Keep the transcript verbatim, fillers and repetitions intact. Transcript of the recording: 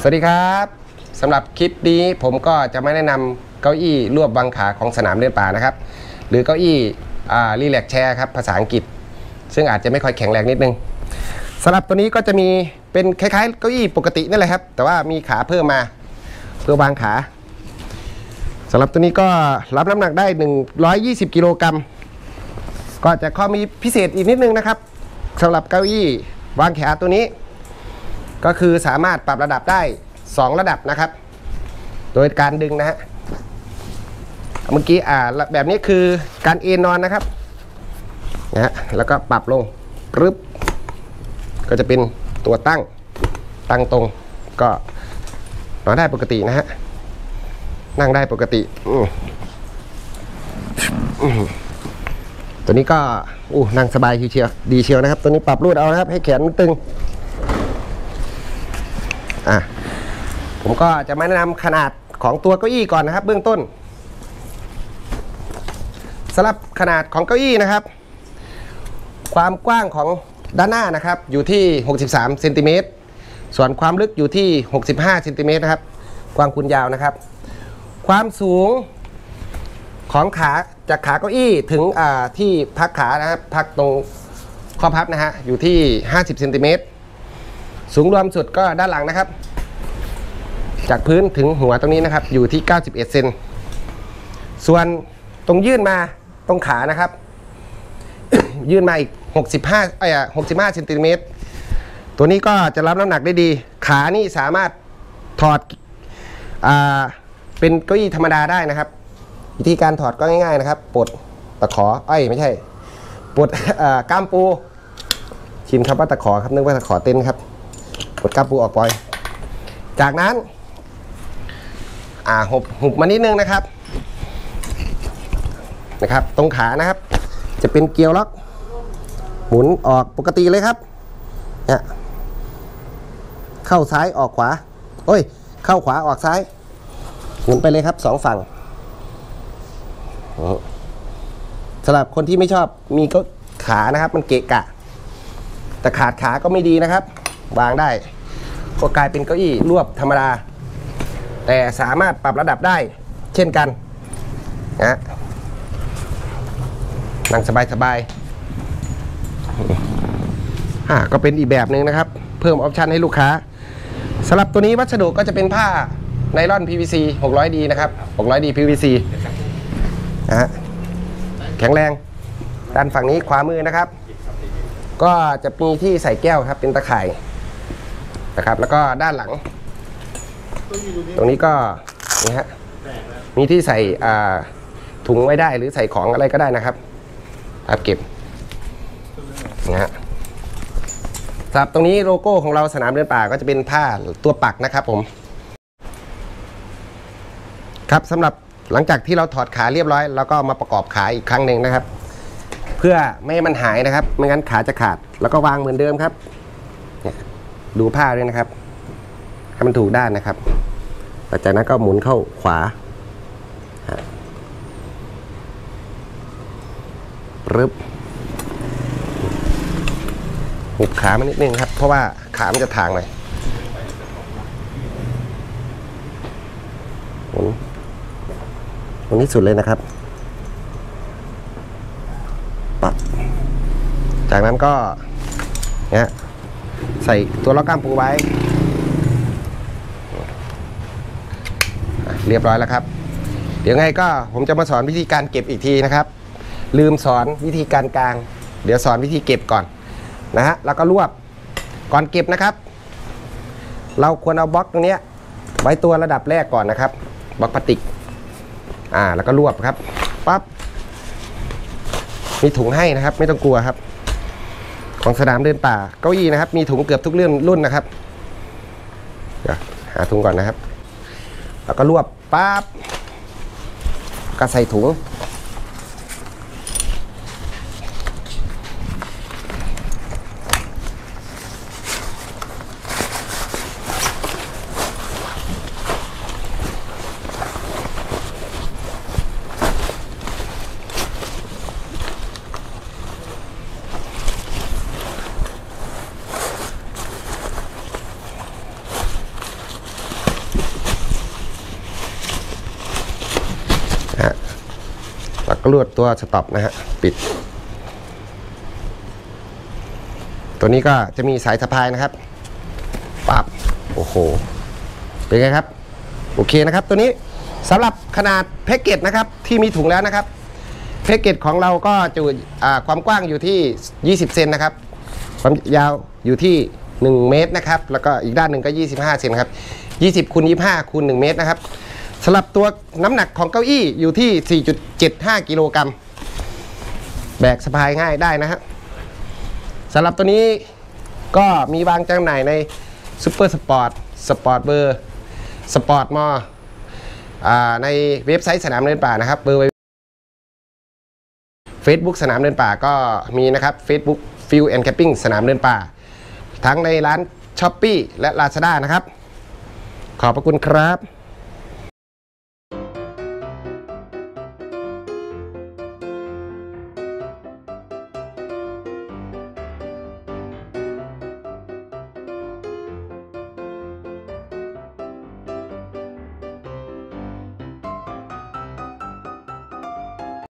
สวัสดีครับสำหรับคลิปนี้ผมก็จะไม่แนะนำเก้าอี้รวบวางขาของสนามเดินป่านะครับหรือเก้าอี้รีแลกแชร์ครับภาษาอังกฤษซึ่งอาจจะไม่ค่อยแข็งแรงนิดนึงสำหรับตัวนี้ก็จะมีเป็นคล้ายๆเก้าอี้ปกตินี่แหละครับแต่ว่ามีขาเพิ่มมาเพื่อวางขาสำหรับตัวนี้ก็รับน้ำหนักได้หนึ่งร้อยยี่สิบกิโลกรัมก็จะข้อมีพิเศษอีกนิดนึงนะครับสำหรับเก้าอี้วางขาตัวนี้ก็คือสามารถปรับระดับได้สองระดับนะครับโดยการดึงนะฮะเมื่อกี้อ่าแบบนี้คือการเอนนอนนะครับนะฮะแล้วก็ปรับลงปึ๊บก็จะเป็นตัวตั้งตั้งตรงก็นอนได้ปกตินะฮะนั่งได้ปกติอืมอืมตัวนี้ก็อู้นั่งสบายเชียวดีเชียวนะครับตัวนี้ปรับรูดเอานะครับให้แขนมันตึงอ่ะผมก็จะมาแนะนำขนาดของตัวเก้าอี้ก่อนนะครับเบื้องต้นสำหรับขนาดของเก้าอี้นะครับความกว้างของด้านหน้านะครับอยู่ที่หกสิบสามเซนติเมตรส่วนความลึกอยู่ที่หกสิบห้าเซนติเมตรนะครับกว้างคูณยาวนะครับความสูงของขาจากขาเก้าอี้ถึงที่พักขานะครับพักตรงข้อพับนะฮะอยู่ที่ห้าสิบเซนติเมตรสูงรวมสุดก็ด้านหลังนะครับจากพื้นถึงหัวตรงนี้นะครับอยู่ที่เก้าสิบเอ็ดเซนส่วนตรงยื่นมาตรงขานะครับ ยื่นมาอีกหกสิบห้าไอ้หกสิบห้าเซนติเมตรตัวนี้ก็จะรับน้ำหนักได้ดีขานี่สามารถถอดอ่าเป็นเก้าอี้ธรรมดาได้นะครับวิธีการถอดก็ง่ายๆนะครับปลดตะขอไอ้ไม่ใช่ปลดก้ามปูชิมครับว่าตะขอครับนึกว่าตะขอเต้นครับปลดก้ามปูออกปล่อยจากนั้นอ่าหุบหุบมานิดนึงนะครับนะครับตรงขานะครับจะเป็นเกลียวล็อกหมุนออกปกติเลยครับเนี่ยเข้าซ้ายออกขวาโอ้ยเข้าขวาออกซ้ายหมุนไปเลยครับสองฝั่งสำหรับคนที่ไม่ชอบมีก็ขานะครับมันเกะกะแต่ขาดขาก็ไม่ดีนะครับวางได้ก็กลายเป็นเก้าอี้รวบธรรมดาแต่สามารถปรับระดับได้เช่นกันนะนั่งสบายๆอ่าก็เป็นอีกแบบหนึ่งนะครับเพิ่มออปชันให้ลูกค้าสำหรับตัวนี้วัสดุก็จะเป็นผ้าไนลอน พี วี ซี หกร้อยดี นะครับ หกร้อยดี พี วี ซี นะฮะแข็งแรงด้านฝั่งนี้ขวามือนะครับก็จะมีที่ใส่แก้วครับเป็นตะข่ายนะครับแล้วก็ด้านหลังตรงนี้ก็นี่ฮะมีที่ใส่ถุงไว้ได้หรือใส่ของอะไรก็ได้นะครับครับเก็บนะฮะสำหรับตรงนี้โลโก้ของเราสนามเดินป่าก็จะเป็นผ้าตัวปักนะครับผมครับสำหรับหลังจากที่เราถอดขาเรียบร้อยแล้วก็มาประกอบขาอีกครั้งหนึ่งนะครับเพื่อไม่ให้มันหายนะครับไม่งั้นขาจะขาดแล้วก็วางเหมือนเดิมครับดูผ้าด้วยนะครับให้มันถูกด้านนะครับหลังจากนั้นก็หมุนเข้าขวาปึ๊บหุบขามันนิดนึงครับเพราะว่าขามันจะทางเลยหมุนตรงนี้สุดเลยนะครับปั๊บจากนั้นก็เนี่ยใส่ตัวล็อกกล้ามปูไว้เรียบร้อยแล้วครับเดี๋ยวไงก็ผมจะมาสอนวิธีการเก็บอีกทีนะครับลืมสอนวิธีการกางเดี๋ยวสอนวิธีเก็บก่อนนะฮะแล้วก็รวบก่อนเก็บนะครับเราควรเอาบล็อกตรงนี้ไว้ตัวระดับแรกก่อนนะครับบล็อกพลาสติกอ่าแล้วก็รวบครับปั๊บมีถุงให้นะครับไม่ต้องกลัวครับของสนามเดินป่าเก้าอี้นะครับมีถุงเกือบทุกเรื่องรุ่นนะครับเดี๋ยวหาถุงก่อนนะครับแล้วก็รวบปั๊บก็ใส่ถุงก็ลวดตัวสต็อปนะฮะปิดตัวนี้ก็จะมีสายสะพายนะครับปั๊บโอ้โหเป็นไงครับโอเคนะครับตัวนี้สำหรับขนาดแพ็กเกจนะครับที่มีถุงแล้วนะครับแพ็กเกจของเราก็จะความกว้างอยู่ที่ยี่สิบเซนนะครับความยาวอยู่ที่หนึ่งเมตรนะครับแล้วก็อีกด้านหนึ่งก็ยี่สิบห้าเซนครับยี่สิบคูณยี่สิบห้าคูณหนึ่งเมตรนะครับสำหรับตัวน้ำหนักของเก้าอี้อยู่ที่ สี่จุดเจ็ดห้า กิโลกรัมแบกสะพายง่ายได้นะฮะสำหรับตัวนี้ก็มีวางจำหน่ายในซุปเปอร์สปอร์ตสปอร์ตเบอร์สปอร์ตมอในเว็บไซต์สนามเดินป่านะครับเบอร์เฟซบุ๊กสนามเดินป่าก็มีนะครับ Facebook Field and Camping สนามเดินป่าทั้งในร้าน Shopee และ Lazada นะครับขอบพระคุณครับ